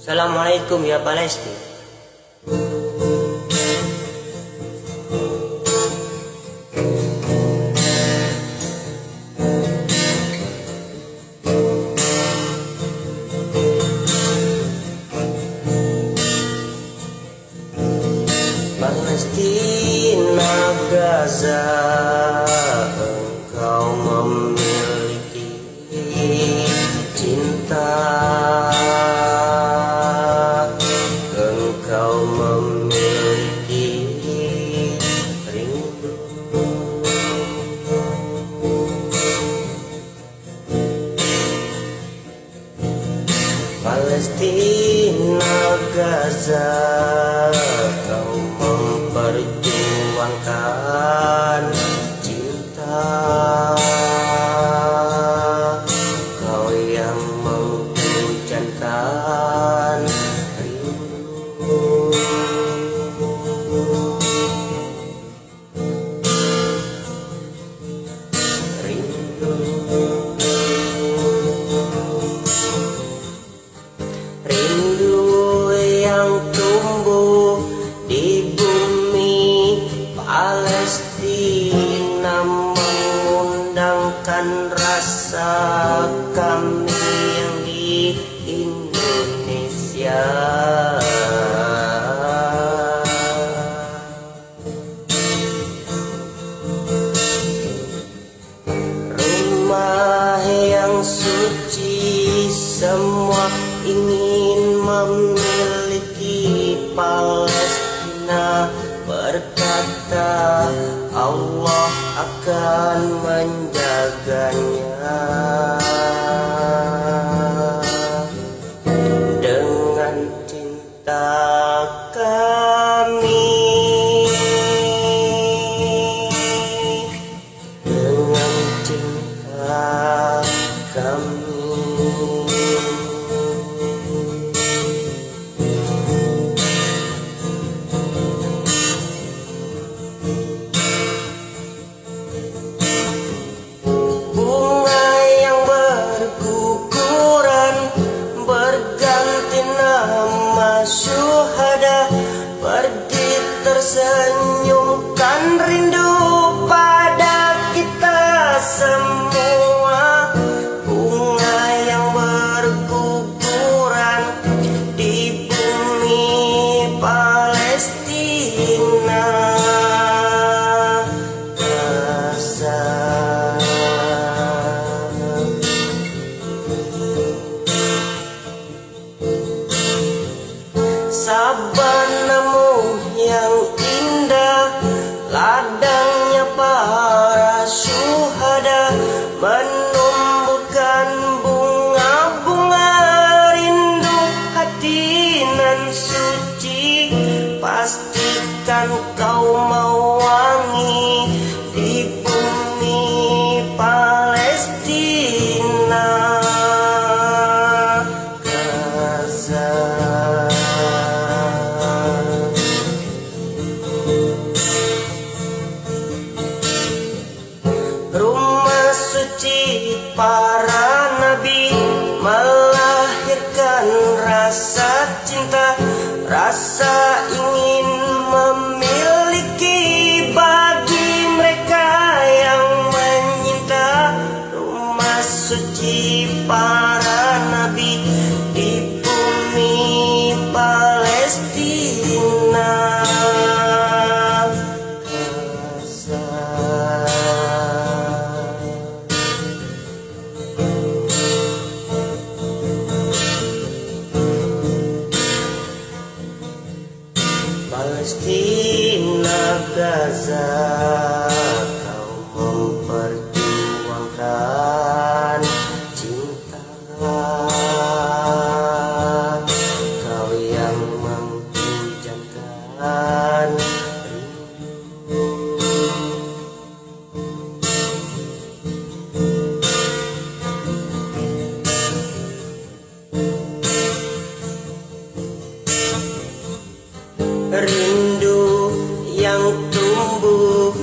Assalamualaikum ya Palestina. Palestina, Gaza, engkau memiliki cinta, engkau memiliki rindu. Palestina, Gaza, kau memperjuangkan cinta, kau yang menghujankan rindu. Rindu yang tumbuh di bumi Palestina mengundangkan rasa kami yang di Indonesia. Rumah yang suci semua ingin memiliki Palestina, berkata Allah akan menjaganya dengan cinta kami, dengan cinta kami. Syuhada pergi tersenyumkan rindu pada kita semua. Bunga yang berguguran di bumi Palestina, Gaza. Sabanamu yang indah, ladangnya para syuhada, menumbuhkan bunga-bunga rindu hati nan suci. Pastikan kau mewangi di bumi Palestina, Gaza. Rumah suci para nabi melahirkan rasa cinta, rasa ingin memiliki bagi mereka yang menyinta. Rumah suci para nabi di bumi Palestina, Palestina, Gaza, kau memperjuangkan cinta, kau yang menghujankan rindu. Rindu yang tumbuh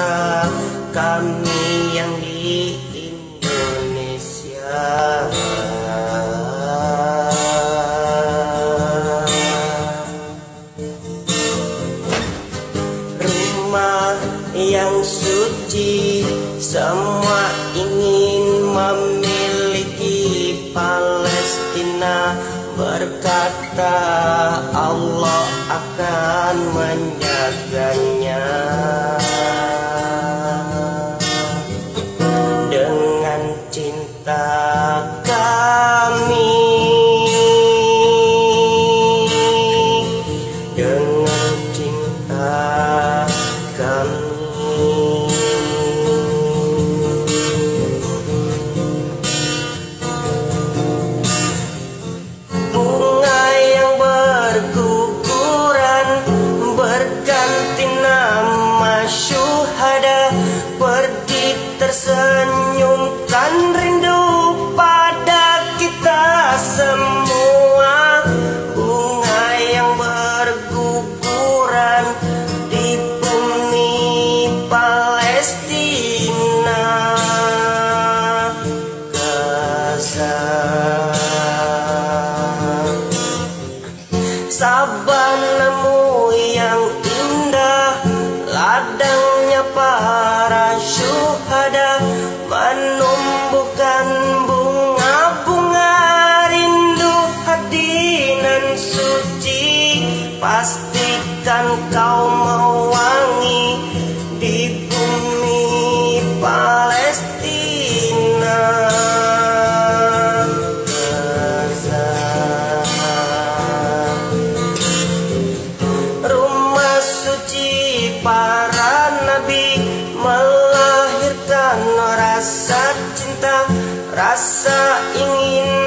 bangsa kami yang di Indonesia. Rumah yang suci semua ingin memiliki. Palestina berkata Allah akan menjaganya. Dengan cinta kami, dengan cinta kami. Bunga yang berguguran berganti nama syuhada, pergi tersenyumkan rindu pada kita semua. Bunga yang berguguran di bumi Palestina, Gaza. Sabanamu yang indah, ladangnya para syuhada, menumbuhkan bunga-bunga rindu hati nan suci. Pastikan kau mewangi di bumi Palestina, Gaza. Rumah suci para nabi melahirkan rasa cinta, rasa ingin